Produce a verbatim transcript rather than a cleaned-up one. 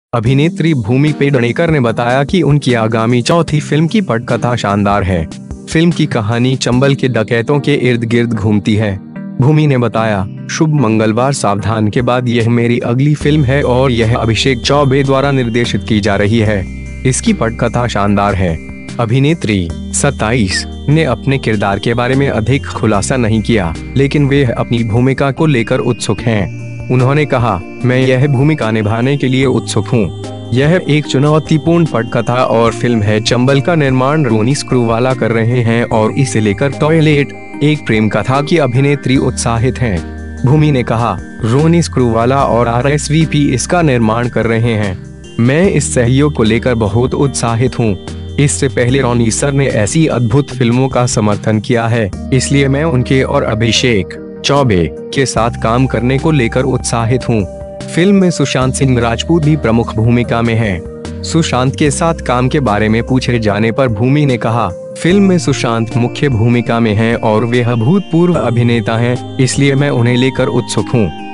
अभिनेत्री भूमि पेडणेकर ने बताया कि उनकी आगामी चौथी फिल्म की पटकथा शानदार है। फिल्म की कहानी चंबल के डकैतों के इर्द गिर्द घूमती है। भूमि ने बताया, शुभ मंगलवार सावधान के बाद यह मेरी अगली फिल्म है और यह अभिषेक चौबे द्वारा निर्देशित की जा रही है। इसकी पटकथा शानदार है। अभिनेत्री सत्ताईस ने अपने किरदार के बारे में अधिक खुलासा नहीं किया, लेकिन वे अपनी भूमिका को लेकर उत्सुक हैं। उन्होंने कहा, मैं यह भूमिका निभाने के लिए उत्सुक हूँ। यह एक चुनौतीपूर्ण पटकथा और फिल्म है। चंबल का निर्माण रोनी स्क्रूवाला कर रहे हैं और इसे लेकर टॉयलेट एक प्रेम कथा की अभिनेत्री उत्साहित हैं। भूमि ने कहा, रोनी स्क्रूवाला और आर एस वी पी इसका निर्माण कर रहे हैं। मैं इस सहयोग को लेकर बहुत उत्साहित हूँ। इससे पहले रोनी सर ने ऐसी अद्भुत फिल्मों का समर्थन किया है, इसलिए मैं उनके और अभिषेक चौबे के साथ काम करने को लेकर उत्साहित हूँ। फिल्म में सुशांत सिंह राजपूत भी प्रमुख भूमिका में हैं। सुशांत के साथ काम के बारे में पूछे जाने पर भूमि ने कहा, फिल्म में सुशांत मुख्य भूमिका में हैं और वे भूतपूर्व अभिनेता हैं, इसलिए मैं उन्हें लेकर उत्सुक हूँ।